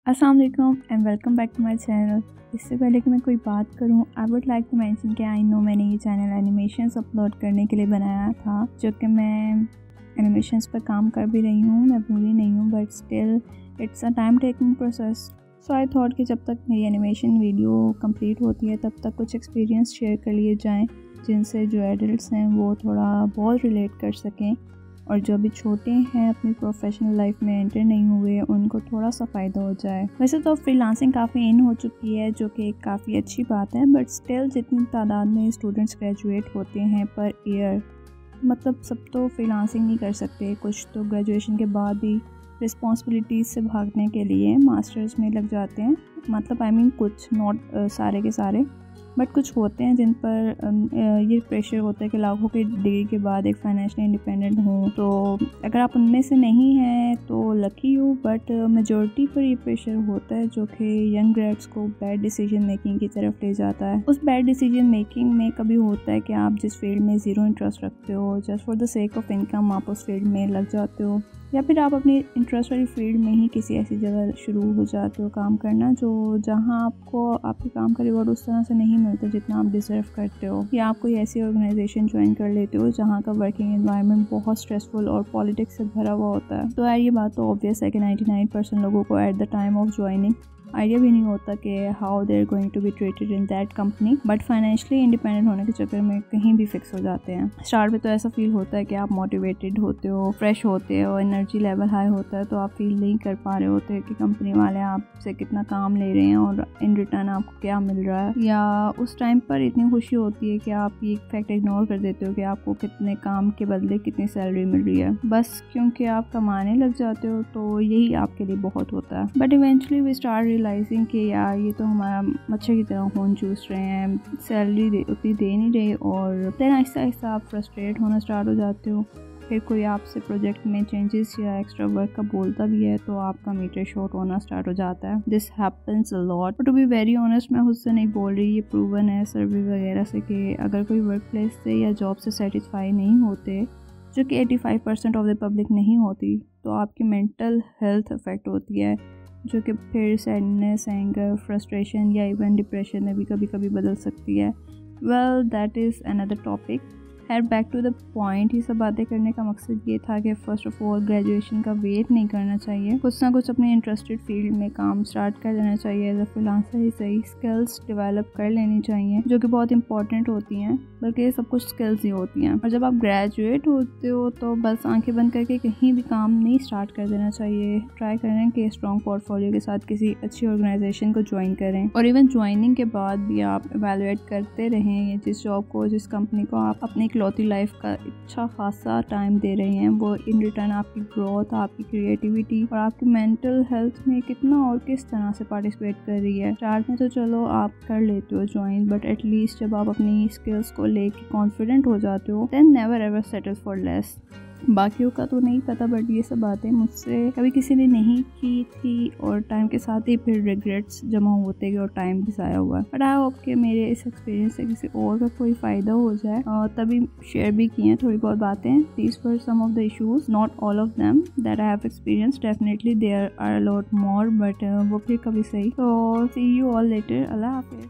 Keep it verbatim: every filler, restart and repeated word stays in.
अस्सलाम वालेकुम and welcome back to my channel. इससे पहले कि मैं कोई बात करूं, I would like to mention कि आई नो मैंने ये चैनल एनिमेशंस अपलोड करने के लिए बनाया था, जो कि मैं एनिमेशंस पर काम कर भी रही हूं, मैं भूली नहीं हूं, but still it's a time taking process. So I thought कि जब तक मेरी एनिमेशन वीडियो कंप्लीट होती है तब तक कुछ एक्सपीरियंस शेयर कर लिए जाएँ, जिनसे जो एडल्ट्स हैं वो थोड़ा बहुत रिलेट कर सकें, और जो अभी छोटे हैं अपनी प्रोफेशनल लाइफ में एंटर नहीं हुए उनको थोड़ा सा फ़ायदा हो जाए। वैसे तो फ्रीलांसिंग काफ़ी इन हो चुकी है, जो कि काफ़ी अच्छी बात है, बट स्टिल जितनी तादाद में स्टूडेंट्स ग्रेजुएट होते हैं पर ईयर, मतलब सब तो फ्रीलांसिंग नहीं कर सकते। कुछ तो ग्रेजुएशन के बाद ही रिस्पॉन्सिबिलिटीज़ से भागने के लिए मास्टर्स में लग जाते हैं, मतलब आई मीन कुछ, नॉट सारे के सारे, बट कुछ होते हैं जिन पर ये प्रेशर होता है कि लाखों की डिग्री के बाद एक फाइनेंशियली इंडिपेंडेंट हो। तो अगर आप उनमें से नहीं हैं तो लकी हो, बट मेजॉरिटी पर ये प्रेशर होता है जो कि यंग ग्रेड्स को बैड डिसीजन मेकिंग की तरफ ले जाता है। उस बैड डिसीजन मेकिंग में कभी होता है कि आप जिस फील्ड में ज़ीरो इंटरेस्ट रखते हो, just for the sake of income आप उस फील्ड में लग जाते हो, या फिर आप अपनी इंटरेस्ट वाली फील्ड में ही किसी ऐसी जगह शुरू हो जाते हो काम करना जो जहां आपको आपके काम का रिवॉर्ड उस तरह से नहीं मिलता जितना आप डिजर्व करते हो, या आप कोई ऐसी ऑर्गेनाइजेशन ज्वाइन कर लेते हो जहां का वर्किंग एनवायरनमेंट बहुत स्ट्रेसफुल और पॉलिटिक्स से भरा हुआ होता है। तो यार ये बात तो ऑब्वियस है कि निन्यानवे परसेंट लोगों को at the time of joining idea भी नहीं होता कि how they are going to be treated in that company, but financially independent होने के चक्कर में कहीं भी फिक्स हो जाते हैं। स्टार्ट में तो ऐसा फील होता है कि आप मोटिवेटेड होते हो, फ्रेश होते हो, एनर्जी लेवल हाई होता है, तो आप फील नहीं कर पा रहे होते कि कंपनी वाले आपसे कितना काम ले रहे हैं और इन रिटर्न आपको क्या मिल रहा है, या उस टाइम पर इतनी खुशी होती है कि आप ये फैक्ट इग्नोर कर देते हो कि आपको कितने काम के बदले कितनी सैलरी मिल रही है, बस क्योंकि आप कमाने लग जाते हो। तो यही आपके लिए बहुत होता है, but eventually we start realizing कि यार ये तो हमारा मच्छर की तरह खून चूस रहे हैं, सैलरी दे उतनी दे नहीं रहे, और फिर आहिस्ता आहिस्ता आप फ्रस्ट्रेट होना स्टार्ट हो जाते हो। फिर कोई आपसे प्रोजेक्ट में चेंजेस या एक्स्ट्रा वर्क का बोलता भी है तो आपका मीटर शॉर्ट होना स्टार्ट हो जाता है। This happens a lot, to be very honest मैं खुद से नहीं बोल रही, ये प्रूवन है सर्वे वगैरह से कि अगर कोई वर्क प्लेस से या जॉब से सेटिस्फाई नहीं होते, जो कि पचासी परसेंट ऑफ द पब्लिक नहीं होती, तो आपकी मेंटल हेल्थ अफेक्ट होती है, जो कि फिर सैडनेस, एंगर, फ्रस्ट्रेशन या इवन डिप्रेशन में भी कभी कभी बदल सकती है। Well that is another topic. खैर बैक टू द पॉइंट, ये सब बातें करने का मकसद ये था कि फ़र्स्ट ऑफ ऑल ग्रेजुएशन का वेट नहीं करना चाहिए, कुछ ना कुछ अपनी इंटरेस्टेड फील्ड में काम स्टार्ट कर लेना चाहिए, एज अ फ्रीलांसर ही सही, स्किल्स डेवलप कर लेनी चाहिए जो कि बहुत इंपॉर्टेंट होती हैं, बल्कि ये सब कुछ स्किल्स ही होती हैं। और जब आप ग्रेजुएट होते हो तो बस आंखें बंद करके कहीं भी काम नहीं स्टार्ट कर देना चाहिए। ट्राई करें कि स्ट्रॉन्ग पोर्टफोलियो के साथ किसी अच्छी ऑर्गेनाइजेशन को ज्वाइन करें, और इवन ज्वाइनिंग के बाद भी आप एवेलुएट करते रहें जिस जॉब को, जिस कंपनी को आप अपनी इकलौती लाइफ का अच्छा खासा टाइम दे रहे हैं, वो इन रिटर्न आपकी ग्रोथ, आपकी क्रिएटिविटी और आपकी मेंटल हेल्थ में कितना और किस तरह से पार्टिसिपेट कर रही है। स्टार्ट में तो चलो आप कर लेते हो ज्वाइन, बट एटलीस्ट जब आप अपनी स्किल्स को लेके कॉन्फिडेंट हो जाते हो, then never ever settle for less. बाकियों का तो नहीं पता, बट ये सब बातें मुझसे कभी किसी ने नहीं की थी, और टाइम के साथ ही फिर रिग्रेट्स जमा होते गए और टाइम भी ज़ाया हुआ। बट आई होप कि मेरे इस एक्सपीरियंस से किसी और का कोई फ़ायदा हो जाए, और तभी शेयर भी की हैं थोड़ी बहुत बातें। These were some of the issues, not all of them that I have experience, definitely there are a lot more, but वो फिर कभी सही। तो सी यू ऑल लेटर, अल्लाह हाफिज़।